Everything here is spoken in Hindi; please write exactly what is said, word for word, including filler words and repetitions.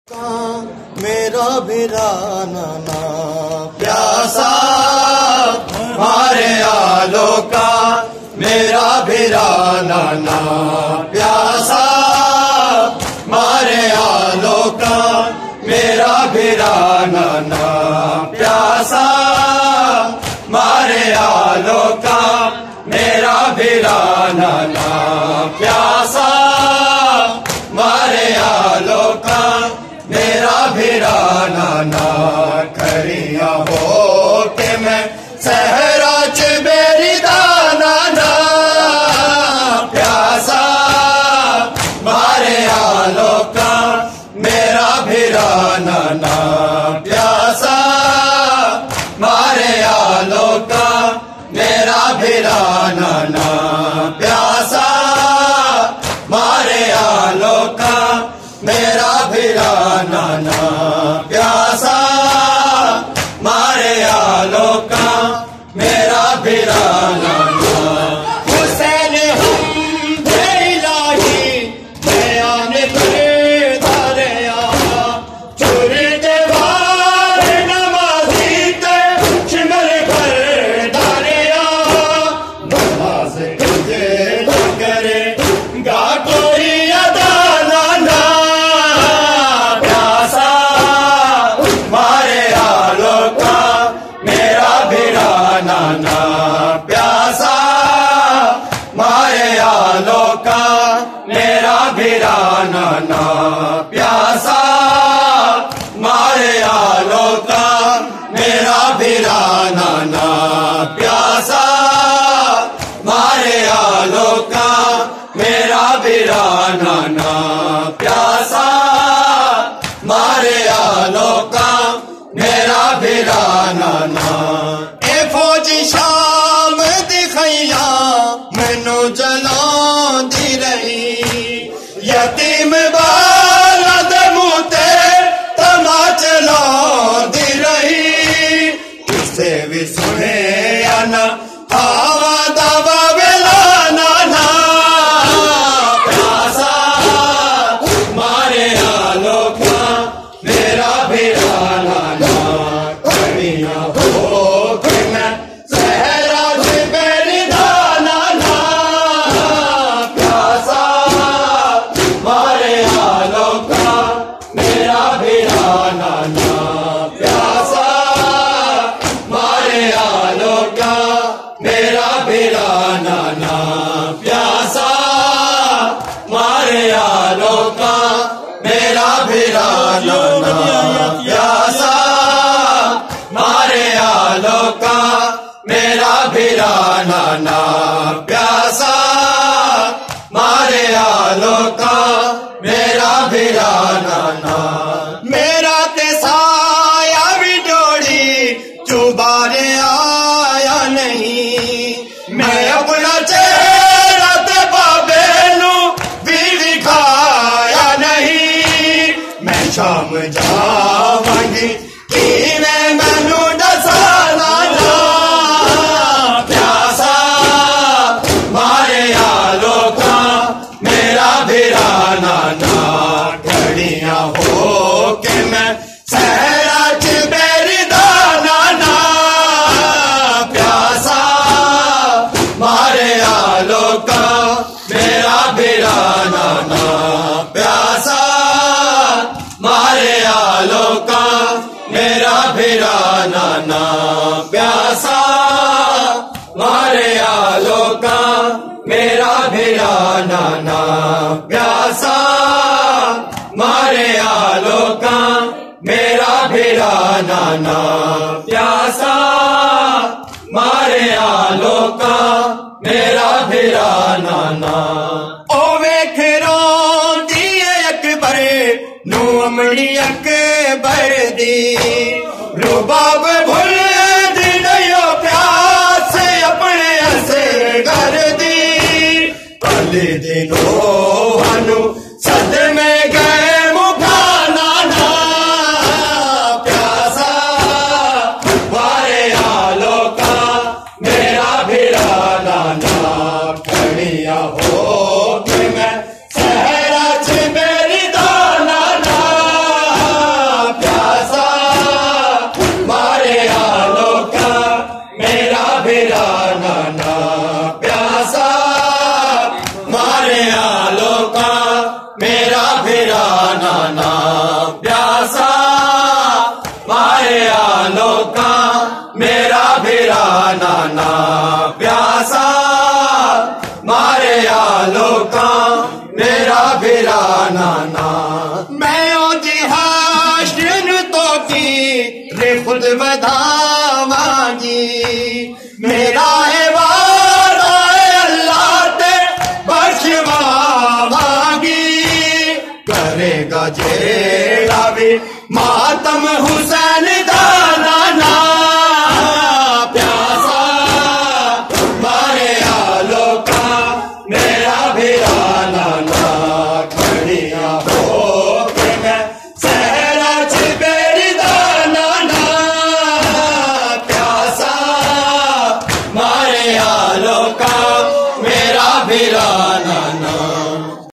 मेरा भिराना ना प्यासा मारे आलो का, मेरा भिराना ना प्यासा मारे आलो का, मेरा भिराना ना प्यासा मारे आलो का, मेरा भिराना ना प्यासा मारे आलो का, मेरा भिराना ना करिया हो के मैं सहरा च बेरी दाना ना प्यासा मारे आलो का, मेरा भिराना ना प्यासा मारे आलो का, मेरा भिराना ना प्यासा मारे आलो का, मेरा भिराना ना प्यासा मारे आलो का, मेरा भिराना ना। हुसैन हम इलाही बयान करे धारिया, चोरी देवार नमाजी ते शिमर कर धारिया, नमाज तुझे न करे गा कोई अदाना ना प्यासा मारे आलो का, मेरा भिराना ना प्यासा मारे आलो का, मेरा भिराना ना प्यासा मारे आलो का, मेरा भिराना ना प्यासा मारे आलो का, मेरा भिराना ना प्यासा मारे आलो का, मेरा भिराना ना। ए फौजी शाम दिखैया मैनू जलांदी रही, यतीम बाला दे मुंह ते तमाचे लांदी रही, किसे भी सुने या ना आवा दावा वेलाना ना प्यासा मारे आलो का, मेरा भिराना ना करिया हो के मैं सहरा से बेरी दाना ना प्यासा मारे आलो का, मेरा भिराना ना प्यासा मारे आलो का, मेरा भिराना ना प्यासा मारे आलो का, मेरा भिराना ना प्यासा मारे आलो का, मेरा भिराना ना प्यासा मारे आलो का, मेरा भिराना ना। मेरा ते साया भी डोड़ी चुबारे आया नहीं, मैं अपना चेहरा ते बाबे नू भी दिखाया नहीं, मैं शाम जावांगी कि मैं मैनू दसाना ना प्यासा मारे आलो का, मेरा भिराना ना घड़िया हो के मैं सहरा च बेरी दाना ना प्यासा मारे आलो का, मेरा भिराना ना प्यासा मारे आलो का, मेरा भिराना ना प्यासा मारे आलो का, मेरा भिराना ना प्यासा मारे आलो का, मेरा भिराना ना प्यासा मारे आलो का, मेरा भिराना ना। ओ वेख रोंदी अकबर नू अमड़ी अकबर दी, रुबाब भुल दी नयो प्यास अपने हसे घर दी, कल दिनों हनु सद में गए मुखाना ना प्यासा मारे आलो का, मेरा भिराना ना खड़िया हो के मैं सहरा च बेरी दाना ना मारे आलों का मेरा भिरा नाना प्यासा, मारे आलों का मेरा भिरा नाना। मैं ओदी हाशन तो की रे खुद बधावांगी, मेरा है वादा अल्लाह ते बख्शवावांगी। करेगा जेड़ा भी मातम हुसैन दा नाना प्यासा, मारे आलों का मेरा भिरा नाना। खड़िया हो के मैं सहरा च बेरी दा नाना प्यासा, मारे आलों का मेरा भिरा